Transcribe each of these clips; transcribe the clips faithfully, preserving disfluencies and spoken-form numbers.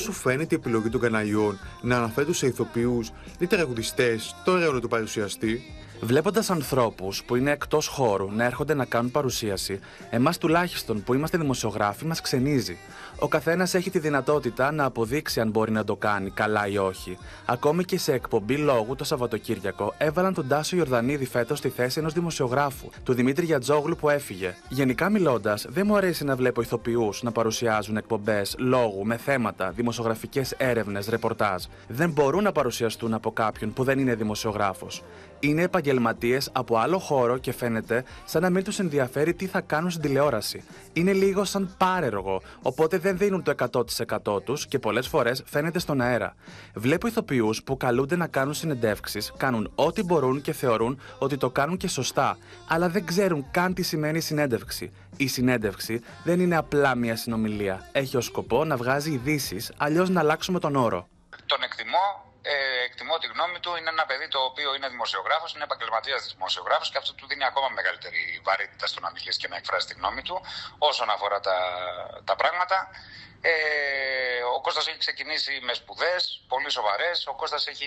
Σου φαίνεται η επιλογή των καναλιών να αναφέρουν σε ηθοποιούς ή τραγουδιστές το έργο του παρουσιαστή? Βλέποντας ανθρώπους που είναι εκτός χώρου να έρχονται να κάνουν παρουσίαση, εμάς τουλάχιστον που είμαστε δημοσιογράφοι μας ξενίζει. Ο καθένας έχει τη δυνατότητα να αποδείξει αν μπορεί να το κάνει καλά ή όχι. Ακόμη και σε εκπομπή λόγου το Σαββατοκύριακο έβαλαν τον Τάσο Ιορδανίδη φέτος στη θέση ενός δημοσιογράφου, του Δημήτρη Γιατζόγλου που έφυγε. Γενικά μιλώντας, δεν μου αρέσει να βλέπω ηθοποιούς να παρουσιάζουν εκπομπές λόγου με θέματα, δημοσιογραφικές έρευνες, ρεπορτάζ. Δεν μπορούν να παρουσιαστούν από κάποιον που δεν είναι δημοσιογράφος. Είναι επαγγελματίες από άλλο χώρο και φαίνεται σαν να μην τους ενδιαφέρει τι θα κάνουν στην τηλεόραση. Είναι λίγο σαν πάρεργο, οπότε δεν δίνουν το εκατό τοις εκατό τους και πολλές φορές φαίνεται στον αέρα. Βλέπω ηθοποιούς που καλούνται να κάνουν συνεντεύξεις, κάνουν ό,τι μπορούν και θεωρούν ότι το κάνουν και σωστά, αλλά δεν ξέρουν καν τι σημαίνει συνέντευξη. Η συνέντευξη δεν είναι απλά μια συνομιλία. Έχει ως σκοπό να βγάζει ειδήσεις, αλλιώς να αλλάξουμε τον όρο. Τον εκτιμώ. Ε, εκτιμώ τη γνώμη του. Είναι ένα παιδί το οποίο είναι δημοσιογράφος, είναι επαγγελματίας δημοσιογράφος και αυτό του δίνει ακόμα μεγαλύτερη βαρύτητα στο να μιλήσει και να εκφράσει τη γνώμη του όσον αφορά τα, τα πράγματα. Ε, ο Κώστας έχει ξεκινήσει με σπουδές πολύ σοβαρές. Ο Κώστας έχει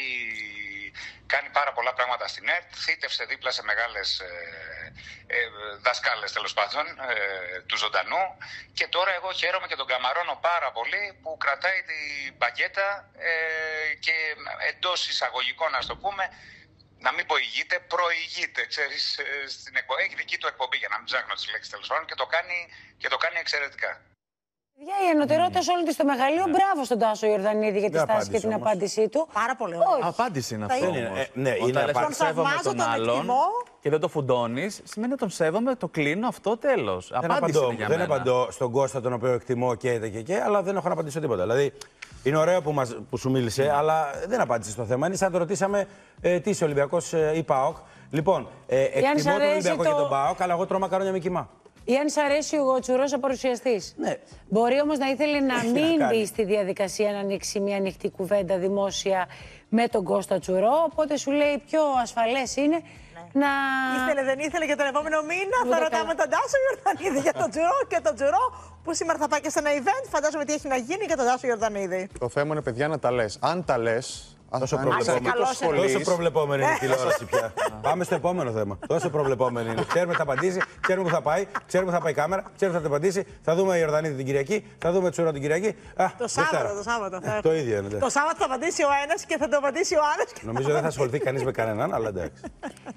κάνει πάρα πολλά πράγματα στην ΕΡΤ, θύτευσε δίπλα σε μεγάλες ε, ε, δασκάλες τέλος πάντων ε, του ζωντανού και τώρα εγώ χαίρομαι και τον καμαρώνω πάρα πολύ που κρατάει την μπαγκέτα ε, και εντός εισαγωγικών, ας το πούμε, να μην πω ηγείται, προηγείται, ξέρεις, στην εκπομπή. Έχει δική του εκπομπή, για να μην ψάχνω τις λέξεις τέλος πάντων, και το κάνει, και το κάνει εξαιρετικά. Για η ενωτερότητα σε όλη τη στο μεγαλείο. Ναι. Μπράβο στον Τάσο Ιορδανίδη για τη στάση και την όμως. απάντησή του. Πάρα πολύ ωραία. Απάντηση είναι αυτό. Είναι, ε, ναι, είναι Όταν τον σέβομαι τον, τον άλλον εκτιμώ. Και δεν το φουντώνεις, σημαίνει ότι τον σέβομαι, το κλείνω, αυτό τέλος. Δεν απαντώ, είναι για δεν μένα. απαντώ στον Κώστα, τον οποίο εκτιμώ και και, και αλλά δεν έχω να απαντήσω τίποτα. Δηλαδή, είναι ωραίο που, μας, που σου μίλησε, mm. αλλά δεν απάντησε στο θέμα. Είναι σαν να το ρωτήσαμε ε, τι είσαι Ολυμπιακός ε, ή ΠΑΟΚ. Λοιπόν, ε, εκτιμώ τον Ολυμπιακό το... και τον ΠΑΟΚ, αλλά εγώ τρώω μακαρόνια με κοιμά. Ή αν σ' αρέσει ο Τσουρός ο παρουσιαστής. Ναι. Μπορεί όμως να ήθελε να μην να μπει στη διαδικασία να ανοίξει μια ανοιχτή κουβέντα δημόσια με τον Κώστα Τσουρό. Οπότε σου λέει πιο ασφαλές είναι ναι. να. Ήθελε, δεν ήθελε για τον επόμενο μήνα. Ούτε θα ρωτάμε τον Τάσο Ιορδανίδη για τον Τσουρό και τον Τσουρό που σήμερα θα πάει και σε ένα event. Φαντάζομαι τι έχει να γίνει για τον Τάσο Ιορδανίδη. Το θέμα είναι, παιδιά, να τα λες. Αν τα λες. Τόσο προβλεπόμενη. Τόσο προβλεπόμενη είναι η τηλεόραση πια. Πάμε στο επόμενο θέμα. Τόσο προβλεπόμενη είναι. Ξέρουμε θα απαντήσει, ξέρουμε που θα πάει, ξέρουμε που θα πάει η κάμερα, ξέρουμε θα την απαντήσει. Θα δούμε Ιορδανίδη την Κυριακή, θα δούμε Τσουρό την Κυριακή. Α, το Σάββατο, το Σάββατο. Το ίδιο είναι. Το Σάββατο θα απαντήσει ο ένας και θα το απαντήσει ο άλλος. Νομίζω δεν θα ασχοληθεί κανείς με κανέναν, αλλά εντάξει.